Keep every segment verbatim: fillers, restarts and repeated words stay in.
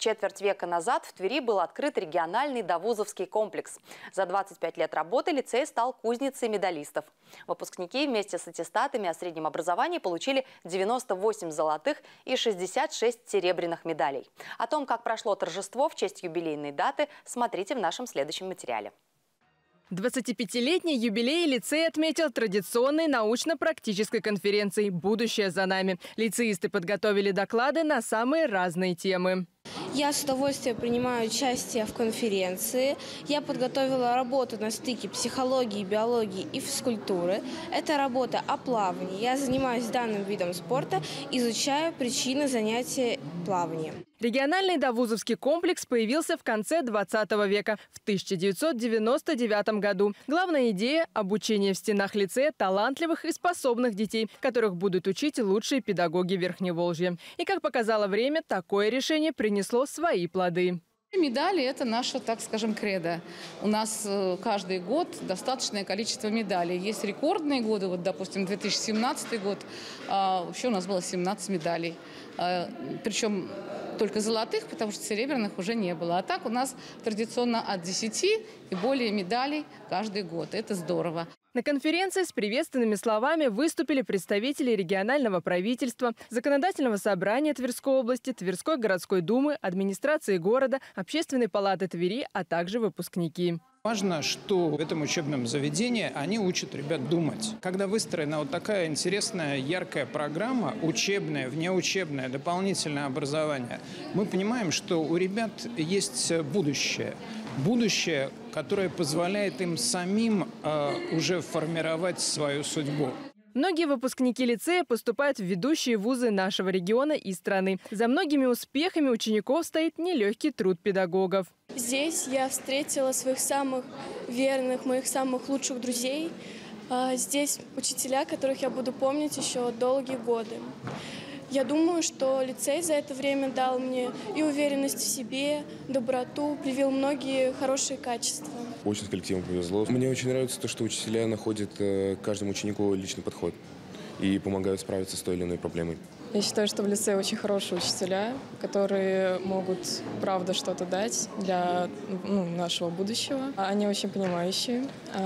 Четверть века назад в Твери был открыт региональный довузовский комплекс. За двадцать пять лет работы лицей стал кузницей медалистов. Выпускники вместе с аттестатами о среднем образовании получили девяносто восемь золотых и шестьдесят шесть серебряных медалей. О том, как прошло торжество в честь юбилейной даты, смотрите в нашем следующем материале. двадцатипятилетний юбилей лицей отметил традиционной научно-практической конференцией «Будущее за нами». Лицеисты подготовили доклады на самые разные темы. Я с удовольствием принимаю участие в конференции. Я подготовила работу на стыке психологии, биологии и физкультуры. Это работа о плавании. Я занимаюсь данным видом спорта, изучаю причины занятия плаванием. Региональный довузовский комплекс появился в конце двадцатого века, в тысяча девятьсот девяносто девятом году. Главная идея – обучение в стенах лицея талантливых и способных детей, которых будут учить лучшие педагоги Верхневолжья. И, как показало время, такое решение принесло свои плоды. Медали – это наше, так скажем, кредо. У нас каждый год достаточное количество медалей. Есть рекордные годы, вот, допустим, две тысячи семнадцатый год, еще у нас было семнадцать медалей. Причем только золотых, потому что серебряных уже не было. А так у нас традиционно от десяти и более медалей каждый год. Это здорово. На конференции с приветственными словами выступили представители регионального правительства, законодательного собрания Тверской области, Тверской городской думы, администрации города, Общественной палаты Твери, а также выпускники. Важно, что в этом учебном заведении они учат ребят думать. Когда выстроена вот такая интересная, яркая программа, учебная, внеучебное, дополнительное образование, мы понимаем, что у ребят есть будущее. Будущее, которое позволяет им самим э, уже формировать свою судьбу. Многие выпускники лицея поступают в ведущие вузы нашего региона и страны. За многими успехами учеников стоит нелегкий труд педагогов. Здесь я встретила своих самых верных, моих самых лучших друзей. Здесь учителя, которых я буду помнить еще долгие годы. Я думаю, что лицей за это время дал мне и уверенность в себе, доброту, привил многие хорошие качества. Очень с коллективом повезло. Мне очень нравится то, что учителя находят каждому ученику личный подход и помогают справиться с той или иной проблемой. Я считаю, что в лицее очень хорошие учителя, которые могут, правда, что-то дать для ну, нашего будущего. Они очень понимающие,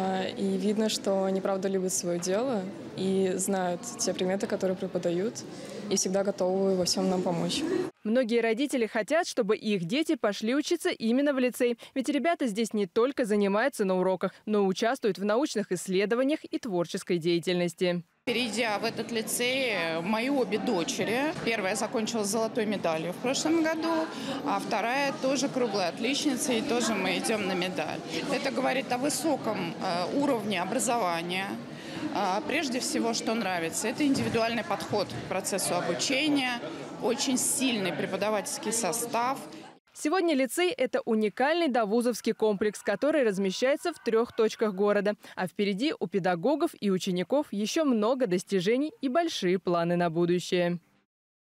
и видно, что они, правда, любят свое дело и знают те предметы, которые преподают, и всегда готовы во всем нам помочь. Многие родители хотят, чтобы их дети пошли учиться именно в лицей. Ведь ребята здесь не только занимаются на уроках, но и участвуют в научных исследованиях и творческой деятельности. Перейдя в этот лицей, мои обе дочери. Первая закончила с золотой медалью в прошлом году, а вторая тоже круглая отличница, и тоже мы идем на медаль. Это говорит о высоком уровне образования. Прежде всего, что нравится, это индивидуальный подход к процессу обучения, очень сильный преподавательский состав. Сегодня лицей – это уникальный довузовский комплекс, который размещается в трех точках города. А впереди у педагогов и учеников еще много достижений и большие планы на будущее.